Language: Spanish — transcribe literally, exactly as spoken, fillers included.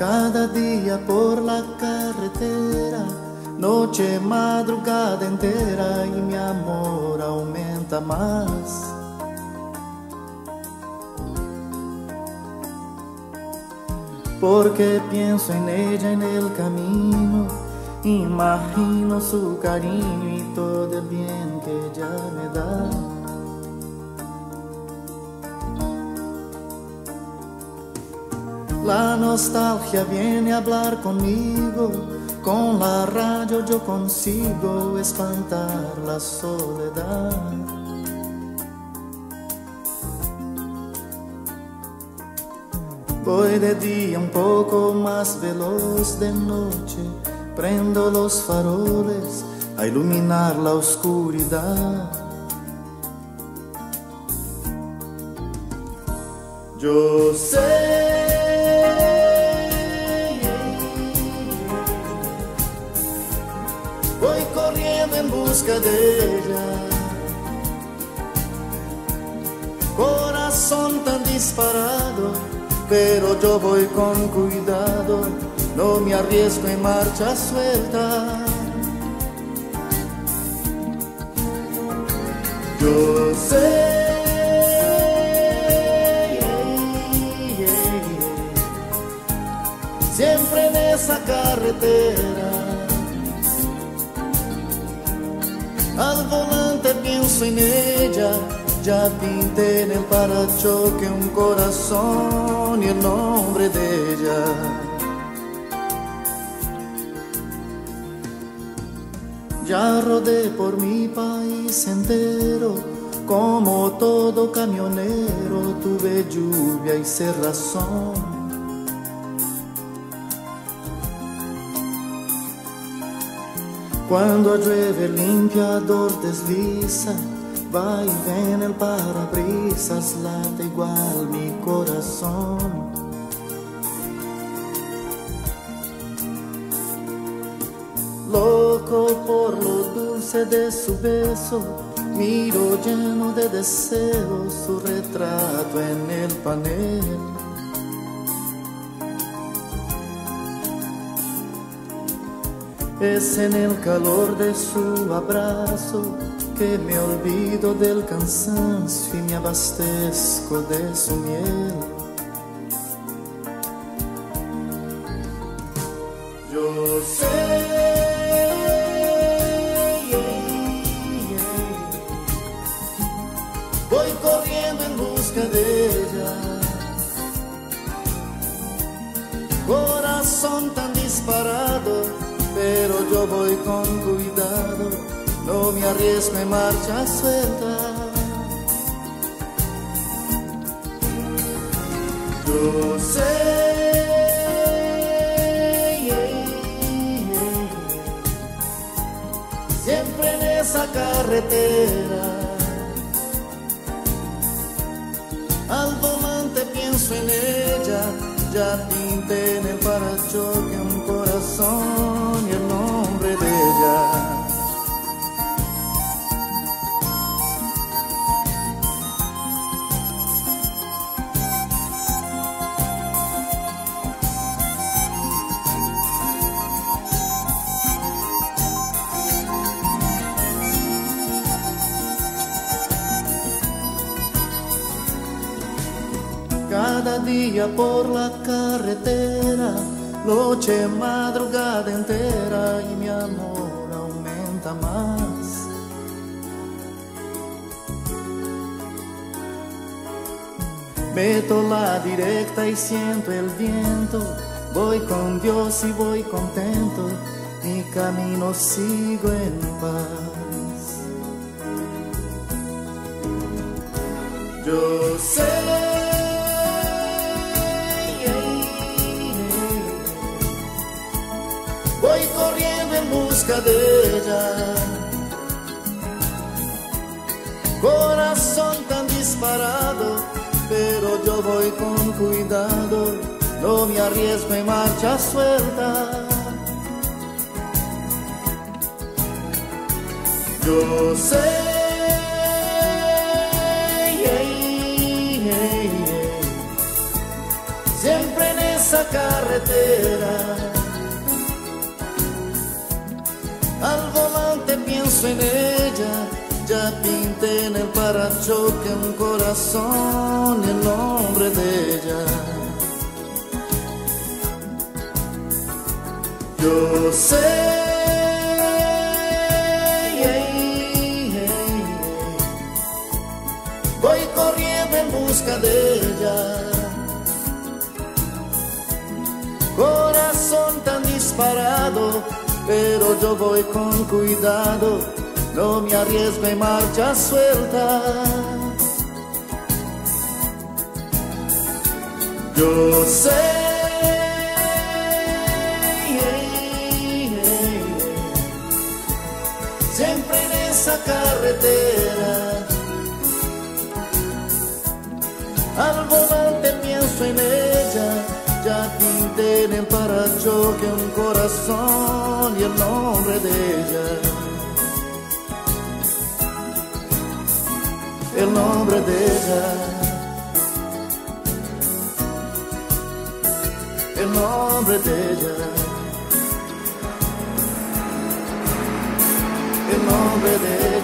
Cada día por la carretera, noche, madrugada entera, y mi amor aumenta más. Porque pienso en ella en el camino, imagino su cariño y todo el bien que ella me da. La nostalgia viene a hablar conmigo, con la radio yo consigo espantar la soledad. Voy de día un poco más veloz, de noche prendo los faroles a iluminar la oscuridad. Yo sé, voy corriendo en busca de ella, corazón tan disparado, pero yo voy con cuidado, no me arriesgo en marcha suelta. Yo sé, siempre en esa carretera, al volante pienso en ella. Ya pinté en el parachoque un corazón y el nombre de ella. Ya rodé por mi país entero, como todo camionero, tuve lluvia y cerrazón. Cuando llueve el limpiador desliza, va y ven el parabrisas, late igual mi corazón. Loco por lo dulce de su beso, miro lleno de deseos su retrato en el panel. Es en el calor de su abrazo que me olvido del cansancio y me abastezco de su miel. Yo sé, voy corriendo en busca de ella, corazón tan disparado, pero yo voy con cuidado, no me arriesgo en marcha suelta. Yo sé, siempre en esa carretera, al volante pienso en ella. Ya pinté en el parachoque un corazón y el nombre de ella. Cada día por la carretera, noche, madrugada entera, y mi amor aumenta más. Meto la directa y siento el viento, voy con Dios y voy contento, mi camino sigo en paz. Yo sé, voy corriendo en busca de ella, corazón tan disparado, pero yo voy con cuidado, no me arriesgo en marcha suelta. Yo sé, siempre en esa esa carretera. Al volante pienso en ella, ya pinté en el parachoque un corazón y el nombre de ella. Yo sé, voy corriendo en busca de ella. Corazón tan disparado, pero yo voy con cuidado, no me arriesgo en marcha suelta. Yo sé, siempre en esa carretera. Al volante pienso en ella, ya pinté en el parachoque un corazón y el nombre de ella. El nombre de ella. El nombre de ella. El nombre de ella.